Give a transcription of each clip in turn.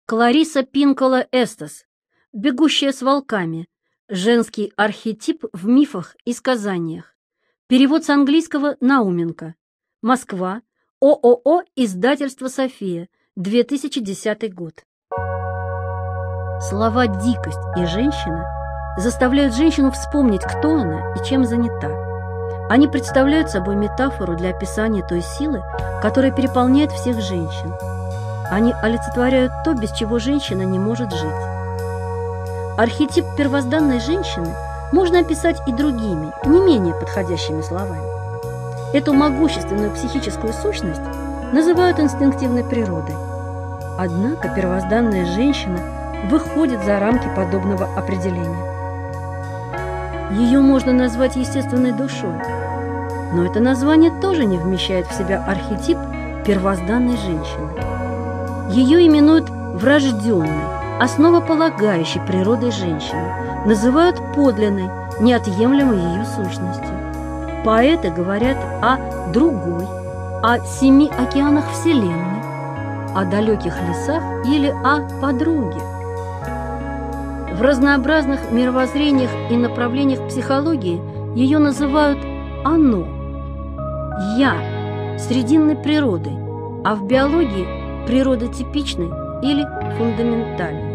Клариса Пинкола Эстес, «Бегущая с волками», женский архетип в мифах и сказаниях. Перевод с английского Науменко. Москва. ООО «Издательство София», 2010 год. Слова «дикость» и «женщина» заставляют женщину вспомнить, кто она и чем занята. Они представляют собой метафору для описания той силы, которая переполняет всех женщин. Они олицетворяют то, без чего женщина не может жить. Архетип первозданной женщины можно описать и другими, не менее подходящими словами. Эту могущественную психическую сущность называют инстинктивной природой. Однако первозданная женщина выходит за рамки подобного определения. Ее можно назвать естественной душой, но это название тоже не вмещает в себя архетип первозданной женщины. Ее именуют врожденной, основополагающей природой женщины, называют подлинной, неотъемлемой ее сущностью. Поэты говорят о другой, о 7 океанах Вселенной, о далеких лесах или о подруге. В разнообразных мировоззрениях и направлениях психологии ее называют «оно», «я», срединной природой, а в биологии – природотипичной или фундаментальной.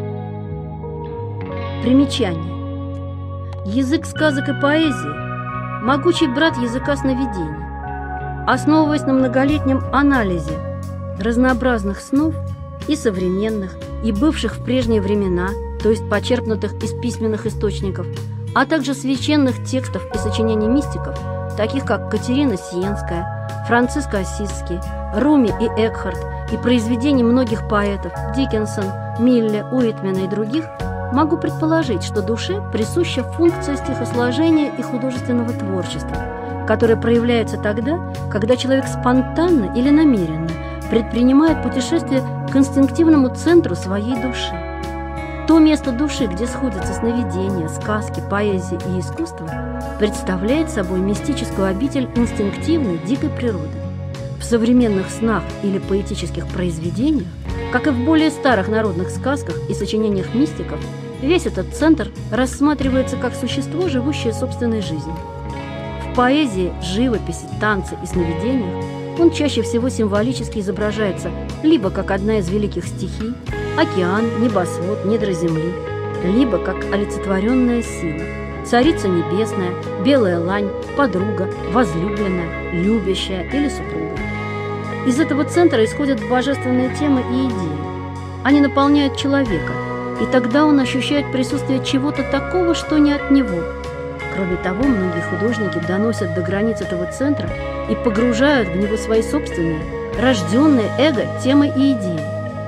Примечание. Язык сказок и поэзии – могучий брат языка сновидений. Основываясь на многолетнем анализе разнообразных снов и современных, и бывших в прежние времена, то есть почерпнутых из письменных источников, а также священных текстов и сочинений мистиков, таких как Катерина Сиенская, Франциск Ассизский, Руми и Экхарт, и произведений многих поэтов Диккенсон, Милле, Уитмена и других, могу предположить, что душе присуща функция стихосложения и художественного творчества, которое проявляется тогда, когда человек спонтанно или намеренно предпринимает путешествие к инстинктивному центру своей души. То место души, где сходятся сновидения, сказки, поэзия и искусство, представляет собой мистическую обитель инстинктивной, дикой природы. В современных снах или поэтических произведениях, как и в более старых народных сказках и сочинениях мистиков, весь этот центр рассматривается как существо, живущее собственной жизнью. В поэзии, живописи, танце и сновидениях он чаще всего символически изображается либо как одна из великих стихий – океан, небосвод, недра земли, либо как олицетворенная сила – царица небесная, белая лань, подруга, возлюбленная, любящая или супруга. Из этого центра исходят божественные темы и идеи. Они наполняют человека, и тогда он ощущает присутствие чего-то такого, что не от него. Кроме того, многие художники доносят до границ этого центра и погружают в него свои собственные, рожденные эго, темы и идеи,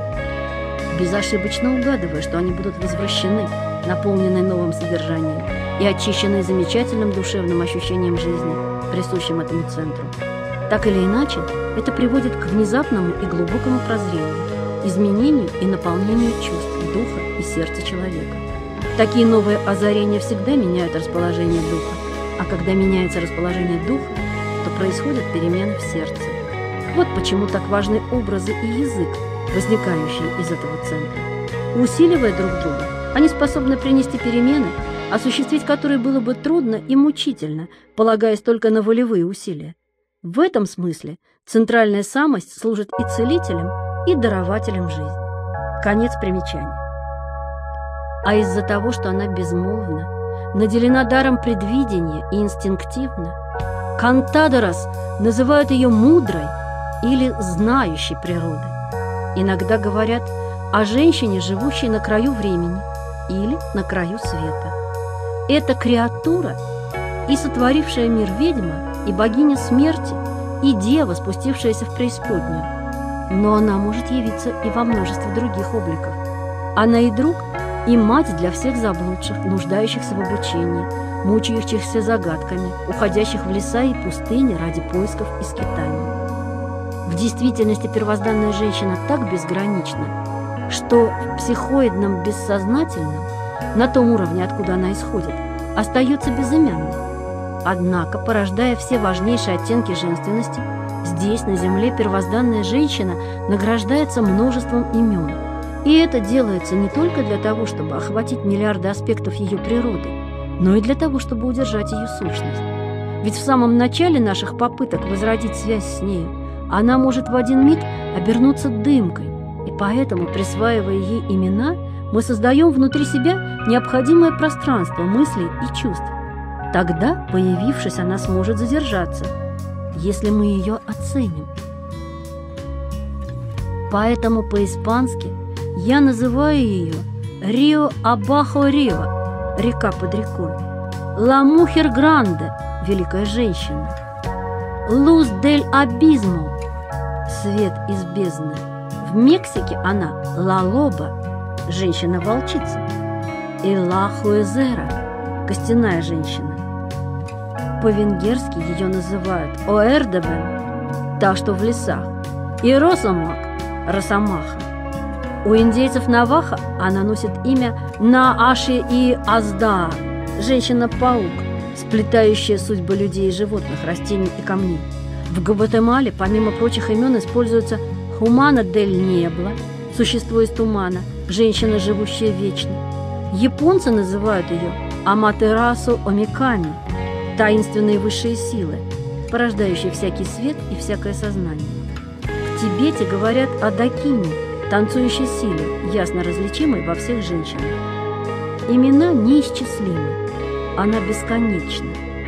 безошибочно угадывая, что они будут возвращены, наполненные новым содержанием и очищенные замечательным душевным ощущением жизни, присущим этому центру. Так или иначе, это приводит к внезапному и глубокому прозрению, изменению и наполнению чувств, духа и сердца человека. Такие новые озарения всегда меняют расположение духа, а когда меняется расположение духа, то происходят перемены в сердце. Вот почему так важны образы и язык, возникающие из этого центра. Усиливая друг друга, они способны принести перемены, осуществить которые было бы трудно и мучительно, полагаясь только на волевые усилия. В этом смысле центральная самость служит и целителем, и дарователем жизни. Конец примечания. А из-за того, что она безмолвна, наделена даром предвидения и инстинктивна, Кантадорос называют ее мудрой или знающей природой. Иногда говорят о женщине, живущей на краю времени или на краю света. Эта креатура и сотворившая мир ведьма, и богиня смерти, и дева, спустившаяся в преисподнюю. Но она может явиться и во множестве других обликов. Она и друг, и мать для всех заблудших, нуждающихся в обучении, мучающихся загадками, уходящих в леса и пустыни ради поисков и скитаний. В действительности первозданная женщина так безгранична, что в психоидном бессознательном, на том уровне, откуда она исходит, остается безымянной. Однако, порождая все важнейшие оттенки женственности, здесь, на земле, первозданная женщина награждается множеством имен, И это делается не только для того, чтобы охватить миллиарды аспектов ее природы, но и для того, чтобы удержать ее сущность. Ведь в самом начале наших попыток возродить связь с нею она может в один миг обернуться дымкой, и поэтому, присваивая ей имена, мы создаем внутри себя необходимое пространство мыслей и чувств. Тогда, появившись, она сможет задержаться, если мы ее оценим. Поэтому по-испански я называю ее «Рио Абахо Рио» – «Река под рекой», «Ла Мухер Гранде» – «Великая женщина», «Луз дель Абисмо» – «Свет из бездны». В Мексике она «Ла Лоба» – «Женщина-волчица», и «Ла Хуэзера» – «Костяная женщина». По-венгерски ее называют «Оэрдебен» – «Та, что в лесах», и «Росомак» – «Росомаха». У индейцев Наваха она носит имя Нааши и Аздаа – «Женщина-паук», сплетающая судьбы людей и животных, растений и камней. В Гватемале, помимо прочих имен, используется Хумана дель Небла – «Существо из тумана», «Женщина, живущая вечно». Японцы называют ее Аматерасу Омиками – «Таинственные высшие силы», порождающие всякий свет и всякое сознание. В Тибете говорят о Дакине – танцующей силе, ясно различимой во всех женщинах. Имена неисчислимы, она бесконечна.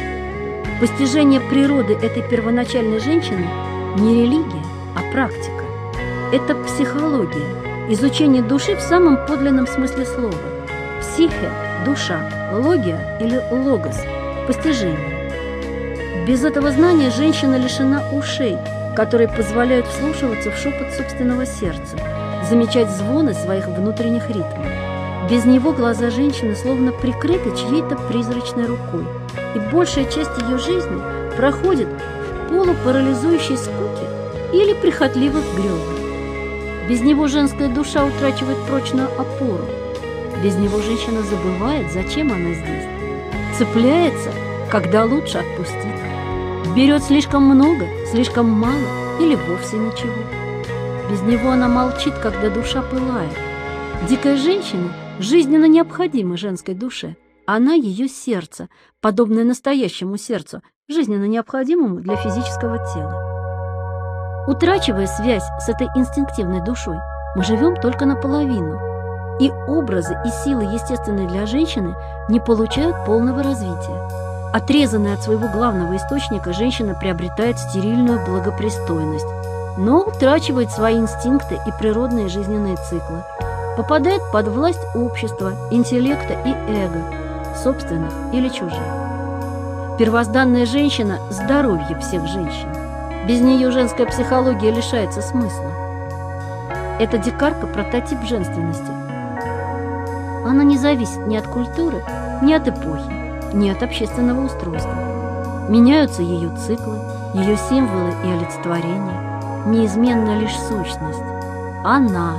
Постижение природы этой первоначальной женщины не религия, а практика. Это психология, изучение души в самом подлинном смысле слова. Психе – душа, логия или логос – постижение. Без этого знания женщина лишена ушей, которые позволяют вслушиваться в шепот собственного сердца, замечать звоны своих внутренних ритмов. Без него глаза женщины словно прикрыты чьей-то призрачной рукой, и большая часть ее жизни проходит в полупарализующей скуке или прихотливых грезах. Без него женская душа утрачивает прочную опору. Без него женщина забывает, зачем она здесь. Цепляется, когда лучше отпустить. Берет слишком много, слишком мало или вовсе ничего. Без него она молчит, когда душа пылает. Дикая женщина жизненно необходима женской душе. Она ее сердце, подобное настоящему сердцу, жизненно необходимому для физического тела. Утрачивая связь с этой инстинктивной душой, мы живем только наполовину. И образы и силы, естественные для женщины, не получают полного развития. Отрезанная от своего главного источника, женщина приобретает стерильную благопристойность, но утрачивает свои инстинкты и природные жизненные циклы, попадает под власть общества, интеллекта и эго, собственных или чужих. Первозданная женщина – здоровье всех женщин. Без нее женская психология лишается смысла. Эта дикарка – прототип женственности. Она не зависит ни от культуры, ни от эпохи, ни от общественного устройства. Меняются ее циклы, ее символы и олицетворения. Неизменна лишь сущность. Она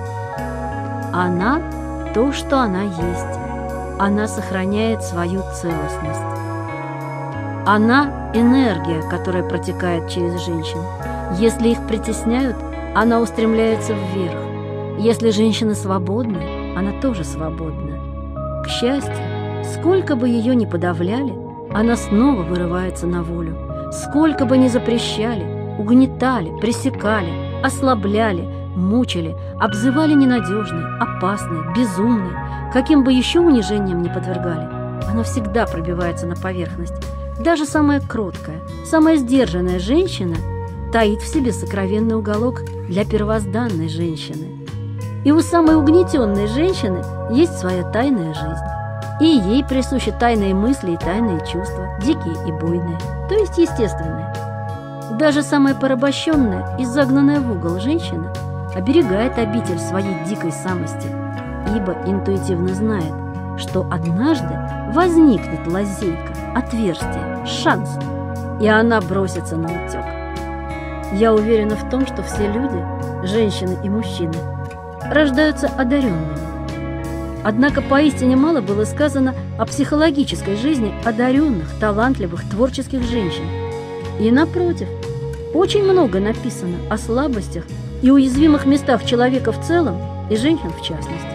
– то, что она есть. Она сохраняет свою целостность. Она – энергия, которая протекает через женщин. Если их притесняют, она устремляется вверх. Если женщина свободна, она тоже свободна. К счастью, сколько бы ее ни подавляли, она снова вырывается на волю. Сколько бы ни запрещали, угнетали, пресекали, ослабляли, мучили, обзывали ненадежной, опасной, безумной, каким бы еще унижением ни подвергали, она всегда пробивается на поверхность. Даже самая кроткая, самая сдержанная женщина таит в себе сокровенный уголок для первозданной женщины. И у самой угнетенной женщины есть своя тайная жизнь. И ей присущи тайные мысли и тайные чувства, дикие и буйные, то есть естественные. Даже самая порабощенная и загнанная в угол женщина оберегает обитель своей дикой самости, ибо интуитивно знает, что однажды возникнет лазейка, отверстие, шанс, и она бросится на утек. Я уверена в том, что все люди, женщины и мужчины, рождаются одаренными. Однако поистине мало было сказано о психологической жизни одаренных, талантливых, творческих женщин. И напротив, очень много написано о слабостях и уязвимых местах человека в целом и женщин в частности.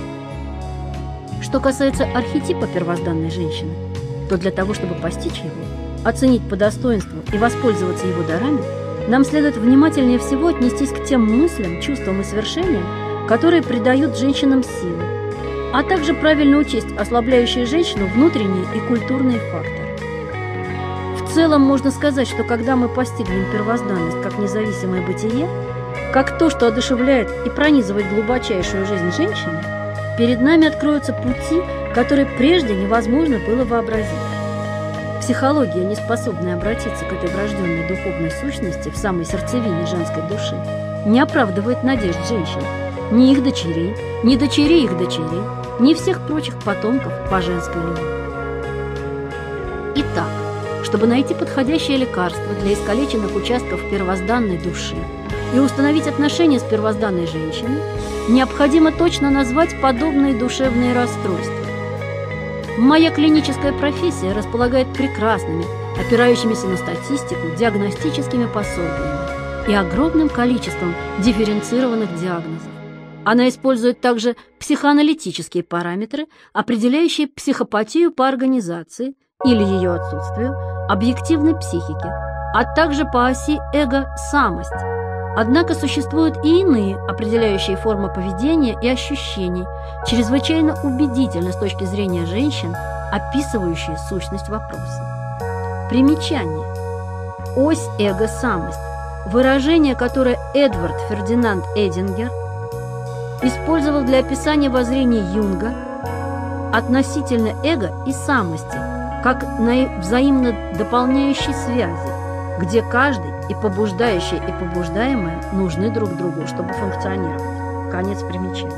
Что касается архетипа первозданной женщины, то для того, чтобы постичь его, оценить по достоинству и воспользоваться его дарами, нам следует внимательнее всего отнестись к тем мыслям, чувствам и свершениям, которые придают женщинам силы, а также правильно учесть ослабляющие женщину внутренние и культурные факторы. В целом можно сказать, что когда мы постигнем первозданность как независимое бытие, как то, что одушевляет и пронизывает глубочайшую жизнь женщины, перед нами откроются пути, которые прежде невозможно было вообразить. Психология, не способная обратиться к этой врожденной духовной сущности в самой сердцевине женской души, не оправдывает надежд женщин, ни их дочерей, ни дочерей их дочерей, ни всех прочих потомков по женской линии. Итак, чтобы найти подходящее лекарство для искалеченных участков первозданной души и установить отношения с первозданной женщиной, необходимо точно назвать подобные душевные расстройства. Моя клиническая профессия располагает прекрасными, опирающимися на статистику, диагностическими пособиями и огромным количеством дифференцированных диагнозов. Она использует также психоаналитические параметры, определяющие психопатию по организации или ее отсутствию, объективной психики, а также по оси эго-самость. Однако существуют и иные определяющие формы поведения и ощущений, чрезвычайно убедительны с точки зрения женщин, описывающие сущность вопроса. Примечание. Ось эго-самость – выражение, которое Эдвард Фердинанд Эдингер использовал для описания воззрений Юнга относительно эго и самости, как взаимно дополняющей связи, где каждый, и побуждающее, и побуждаемое, нужны друг другу, чтобы функционировать. Конец примечания.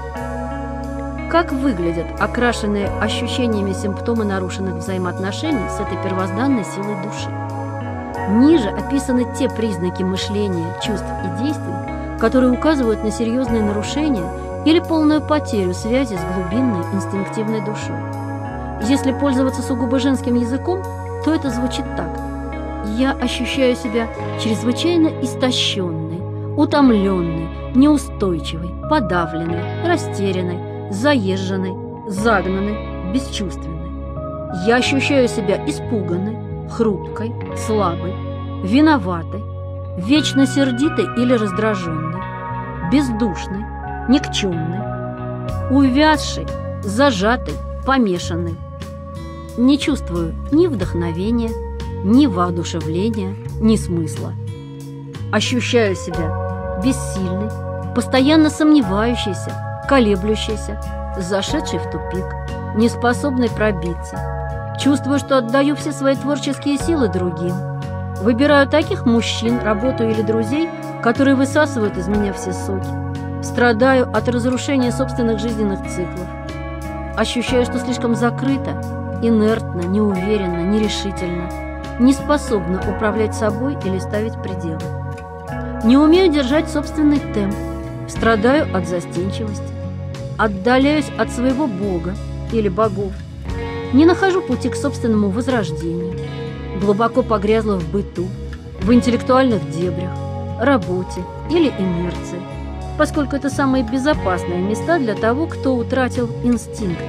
Как выглядят окрашенные ощущениями симптомы нарушенных взаимоотношений с этой первозданной силой души? Ниже описаны те признаки мышления, чувств и действий, которые указывают на серьезные нарушения или полную потерю связи с глубинной инстинктивной душой. Если пользоваться сугубо женским языком, то это звучит так. Я ощущаю себя чрезвычайно истощенной, утомленной, неустойчивой, подавленной, растерянной, заезженной, загнанной, бесчувственной. Я ощущаю себя испуганной, хрупкой, слабой, виноватой, вечно сердитой или раздраженной, бездушной, никчемной, увядшей, зажатой, помешанной. Не чувствую ни вдохновения, ни воодушевления, ни смысла. Ощущаю себя бессильной, постоянно сомневающейся, колеблющейся, зашедшей в тупик, неспособной пробиться. Чувствую, что отдаю все свои творческие силы другим. Выбираю таких мужчин, работу или друзей, которые высасывают из меня все соки. Страдаю от разрушения собственных жизненных циклов. Ощущаю, что слишком закрыто, инертно, неуверенно, нерешительно, не способна управлять собой или ставить пределы. Не умею держать собственный темп, страдаю от застенчивости, отдаляюсь от своего Бога или богов, не нахожу пути к собственному возрождению, глубоко погрязла в быту, в интеллектуальных дебрях, работе или инерции, поскольку это самые безопасные места для того, кто утратил инстинкты.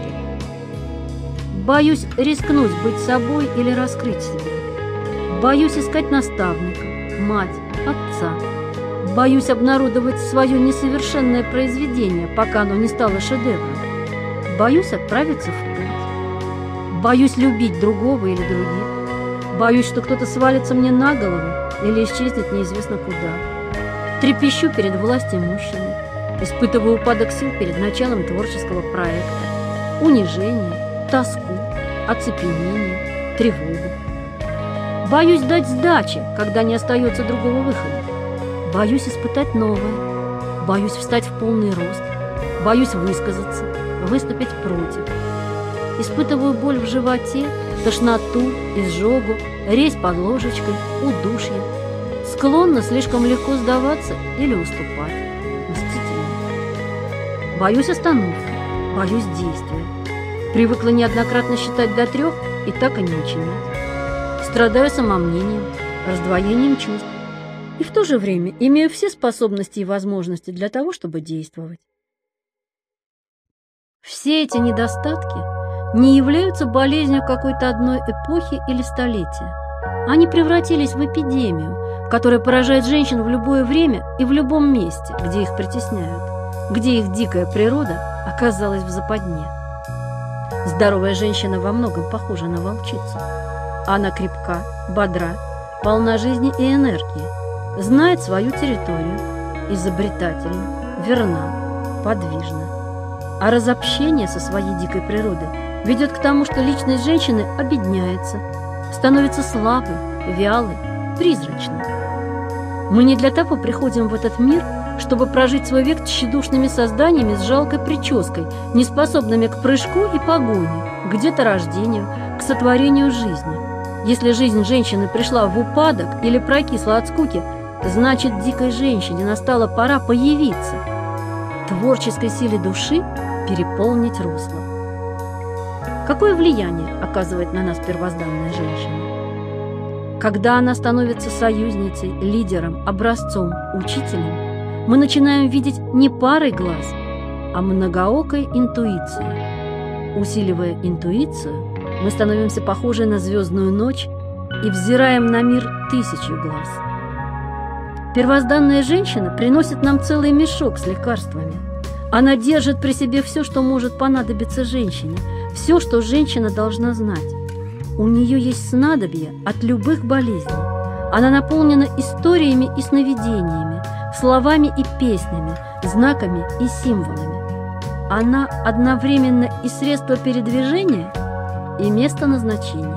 Боюсь рискнуть быть собой или раскрыть себя. Боюсь искать наставника, мать, отца. Боюсь обнародовать свое несовершенное произведение, пока оно не стало шедевром. Боюсь отправиться в путь. Боюсь любить другого или других. Боюсь, что кто-то свалится мне на голову или исчезнет неизвестно куда. Трепещу перед властимущими. Испытываю упадок сил перед началом творческого проекта. Унижение, тоску, оцепенение, тревогу. Боюсь дать сдачи, когда не остается другого выхода. Боюсь испытать новое. Боюсь встать в полный рост. Боюсь высказаться, выступить против. Испытываю боль в животе, тошноту, изжогу, резь под ложечкой, удушье. Склонна слишком легко сдаваться или уступать. Мстительно. Боюсь остановки, боюсь действия. Привыкла неоднократно считать до 3 и так и не начинать. Страдаю самомнением, раздвоением чувств. И в то же время имею все способности и возможности для того, чтобы действовать. Все эти недостатки не являются болезнью какой-то одной эпохи или столетия. Они превратились в эпидемию, которая поражает женщин в любое время и в любом месте, где их притесняют, где их дикая природа оказалась в западне. Здоровая женщина во многом похожа на волчицу. Она крепка, бодра, полна жизни и энергии, знает свою территорию, изобретательна, верна, подвижна. А разобщение со своей дикой природой ведет к тому, что личность женщины обедняется, становится слабой, вялой, призрачной. Мы не для того приходим в этот мир, чтобы прожить свой век тщедушными созданиями с жалкой прической, неспособными к прыжку и погоне, к деторождению, к сотворению жизни. Если жизнь женщины пришла в упадок или прокисла от скуки, значит, дикой женщине настала пора появиться, творческой силе души переполнить русло. Какое влияние оказывает на нас первозданная женщина? Когда она становится союзницей, лидером, образцом, учителем, мы начинаем видеть не парой глаз, а многоокой интуицией. Усиливая интуицию, мы становимся похожи на звездную ночь и взираем на мир тысячью глаз. Первозданная женщина приносит нам целый мешок с лекарствами. Она держит при себе все, что может понадобиться женщине, все, что женщина должна знать. У нее есть снадобье от любых болезней. Она наполнена историями и сновидениями, словами и песнями, знаками и символами. Она одновременно и средство передвижения, и место назначения.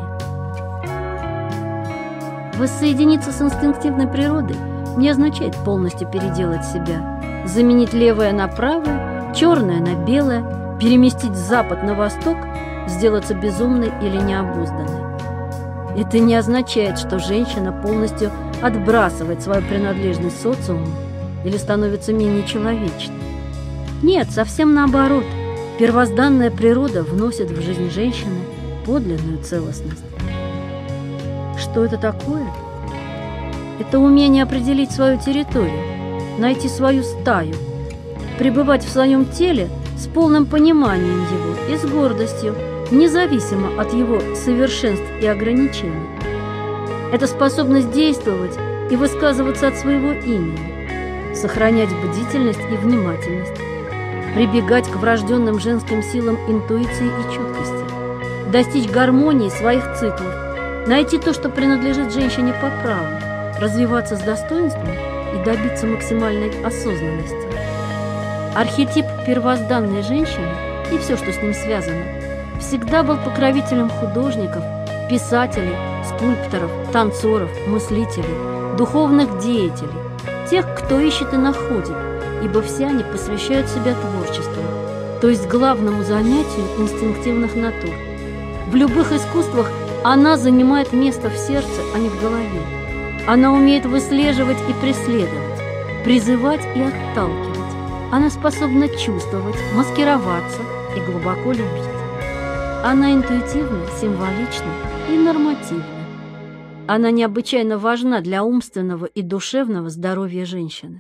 Воссоединиться с инстинктивной природой не означает полностью переделать себя, заменить левое на правое, черное на белое, переместить запад на восток, сделаться безумной или необузданной. Это не означает, что женщина полностью отбрасывает свою принадлежность социуму или становится менее человечной. Нет, совсем наоборот. Первозданная природа вносит в жизнь женщины подлинную целостность. Что это такое? Это умение определить свою территорию, найти свою стаю, пребывать в своем теле с полным пониманием его и с гордостью, независимо от его совершенств и ограничений. Это способность действовать и высказываться от своего имени, сохранять бдительность и внимательность, прибегать к врожденным женским силам интуиции и чуткости, достичь гармонии своих циклов, найти то, что принадлежит женщине по праву, развиваться с достоинством и добиться максимальной осознанности. Архетип первозданной женщины и все, что с ним связано, всегда был покровителем художников, писателей, скульпторов, танцоров, мыслителей, духовных деятелей, тех, кто ищет и находит, ибо все они посвящают себя творчеству, то есть главному занятию инстинктивных натур. В любых искусствах она занимает место в сердце, а не в голове. Она умеет выслеживать и преследовать, призывать и отталкивать. Она способна чувствовать, маскироваться и глубоко любить. Она интуитивна, символична и нормативна. Она необычайно важна для умственного и душевного здоровья женщины.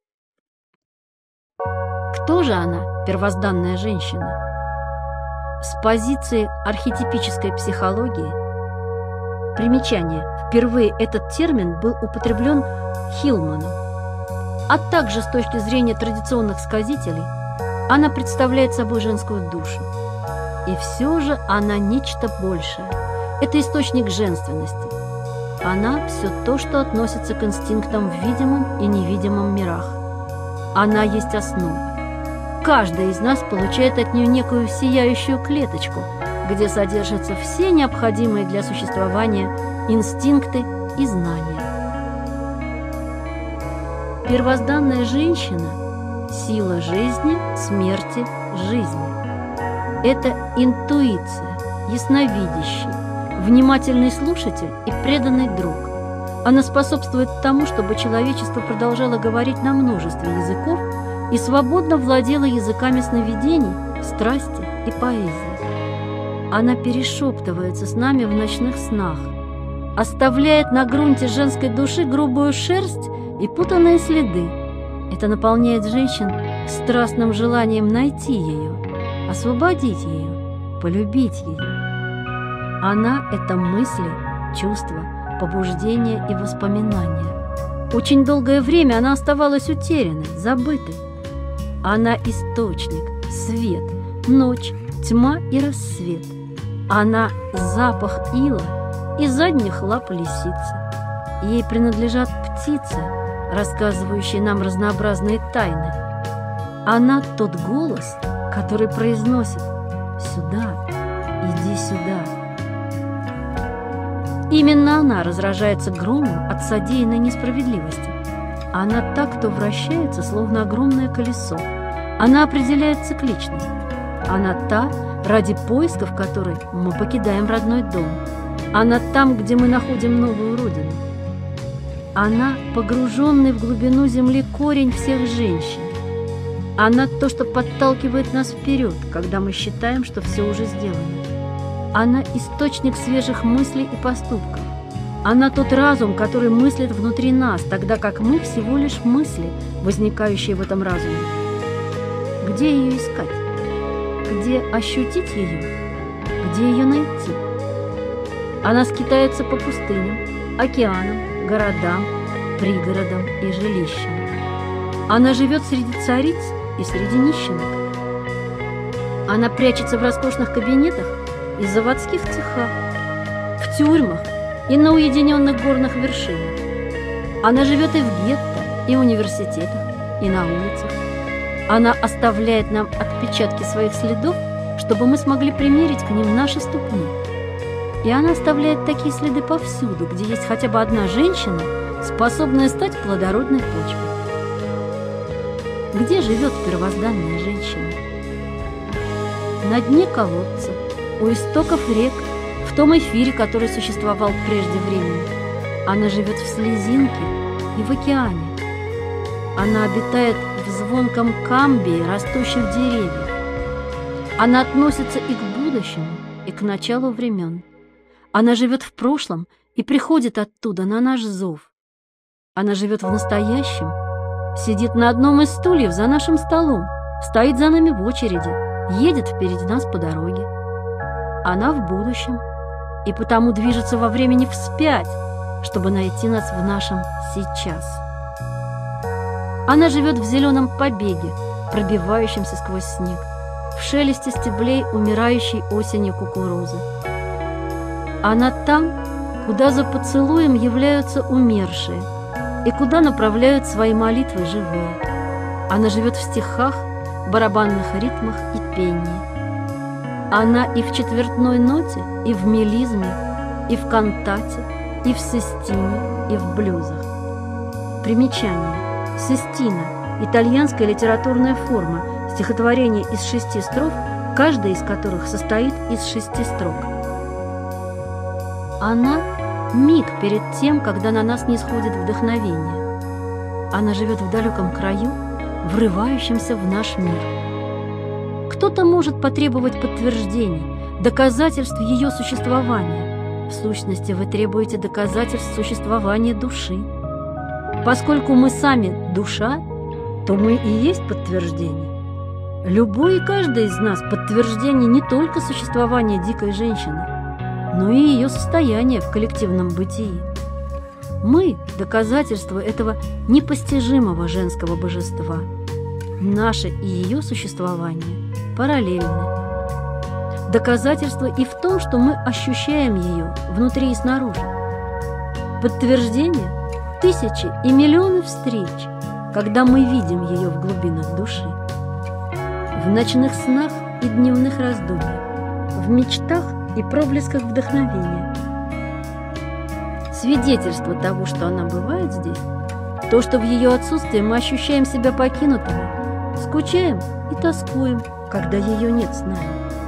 Кто же она, первозданная женщина? С позиции архетипической психологии. Примечание. Впервые этот термин был употреблен Хиллманом. А также с точки зрения традиционных сказителей, она представляет собой женскую душу. И все же она нечто большее. Это источник женственности. Она все то, что относится к инстинктам в видимом и невидимом мирах. Она есть основа. Каждый из нас получает от нее некую сияющую клеточку, где содержатся все необходимые для существования инстинкты и знания. Первозданная женщина – сила жизни, смерти, жизни. Это интуиция, ясновидящий, внимательный слушатель и преданный друг. Она способствует тому, чтобы человечество продолжало говорить на множестве языков и свободно владела языками сновидений, страсти и поэзии. Она перешептывается с нами в ночных снах, оставляет на грунте женской души грубую шерсть и путанные следы. Это наполняет женщин страстным желанием найти ее, освободить ее, полюбить ее. Она — это мысли, чувства, побуждения и воспоминания. Очень долгое время она оставалась утерянной, забытой. Она — источник, свет, ночь, тьма и рассвет. Она — запах ила и задних лап лисицы. Ей принадлежат птицы, рассказывающие нам разнообразные тайны. Она — тот голос, который произносит: «Сюда, иди сюда». Именно она разражается громом от содеянной несправедливости. Она та, кто вращается, словно огромное колесо. Она определяет цикличность. Она та, ради поисков которой мы покидаем родной дом. Она там, где мы находим новую родину. Она — погруженный в глубину земли корень всех женщин. Она — то, что подталкивает нас вперед, когда мы считаем, что все уже сделано. Она — источник свежих мыслей и поступков. Она — тот разум, который мыслит внутри нас, тогда как мы всего лишь мысли, возникающие в этом разуме. Где ее искать? Где ощутить ее? Где ее найти? Она скитается по пустыням, океанам, городам, пригородам и жилищам. Она живет среди цариц и среди нищенок. Она прячется в роскошных кабинетах и заводских цехах, в тюрьмах и на уединенных горных вершинах. Она живет и в гетто, и в университетах, и на улицах. Она оставляет нам отпечатки своих следов, чтобы мы смогли примерить к ним наши ступни. И она оставляет такие следы повсюду, где есть хотя бы одна женщина, способная стать плодородной почвой. Где живет первозданная женщина? На дне колодца, у истоков рек, в том эфире, который существовал прежде времени. Она живет в слезинке и в океане. Она обитает в звонком камбии растущих деревьев. Она относится и к будущему, и к началу времен. Она живет в прошлом и приходит оттуда на наш зов. Она живет в настоящем, сидит на одном из стульев за нашим столом, стоит за нами в очереди, едет впереди нас по дороге. Она в будущем и потому движется во времени вспять, чтобы найти нас в нашем сейчас. Она живет в зеленом побеге, пробивающемся сквозь снег, в шелесте стеблей умирающей осенью кукурузы. Она там, куда за поцелуем являются умершие и куда направляют свои молитвы живые. Она живет в стихах, барабанных ритмах и пении. Она и в четвертной ноте, и в мелизме, и в кантате, и в сестине, и в блюзах. Примечание. Сестина – итальянская литературная форма, стихотворение из 6 строф, каждая из которых состоит из 6 строк. Она – миг перед тем, когда на нас нисходит вдохновение. Она живет в далеком краю, врывающемся в наш мир. Кто-то может потребовать подтверждений, доказательств ее существования. В сущности, вы требуете доказательств существования души. Поскольку мы сами душа, то мы и есть подтверждение. Любой и каждый из нас подтверждение не только существования дикой женщины, но и ее состояния в коллективном бытии. Мы – доказательство этого непостижимого женского божества. Наше и ее существование параллельны. Доказательство и в том, что мы ощущаем ее внутри и снаружи. Подтверждение – тысячи и миллионы встреч, когда мы видим ее в глубинах души. В ночных снах и дневных раздумьях, в мечтах и проблесках вдохновения. Свидетельство того, что она бывает здесь, то, что в ее отсутствии мы ощущаем себя покинутыми, скучаем и тоскуем, когда ее нет с нами.